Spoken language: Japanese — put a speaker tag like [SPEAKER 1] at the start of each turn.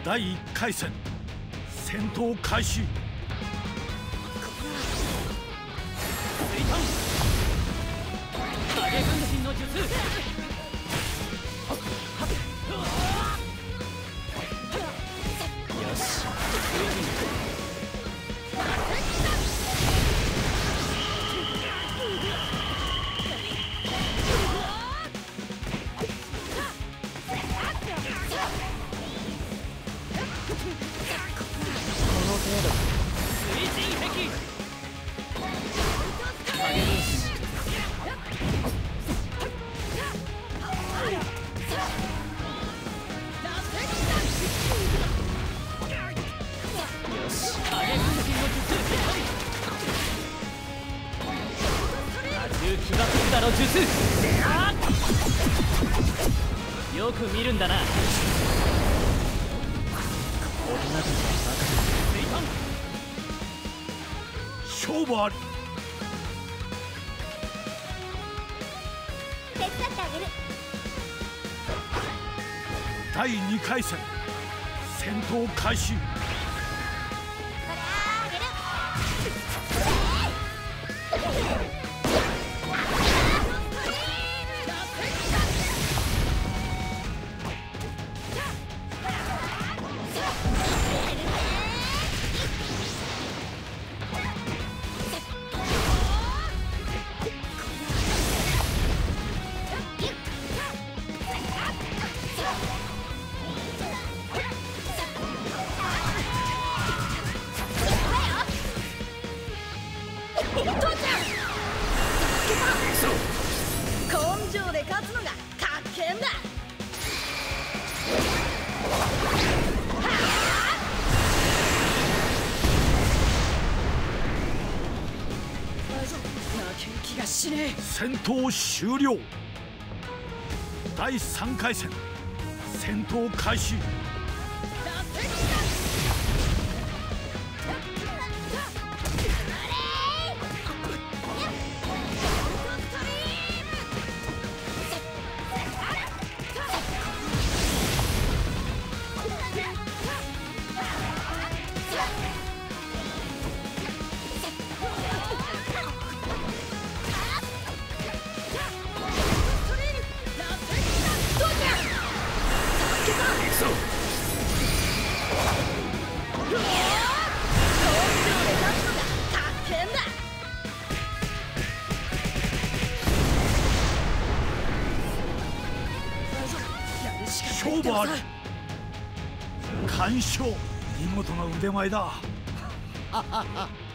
[SPEAKER 1] 第1回戦戦闘開始。
[SPEAKER 2] 影分身の術。よし、この程度。水神壁。影分身。気がつくだろ術。よく見るんだな。大人たちはバカだ。
[SPEAKER 1] 勝負あり。
[SPEAKER 3] 手伝ってあげる。
[SPEAKER 1] 第2回戦戦闘開始。
[SPEAKER 3] 根性で勝つのがかっけえんだ。負ける気がしねえ。
[SPEAKER 1] 戦闘終了。第3回戦戦闘開始。勝負あり。完勝。見事な腕前だ。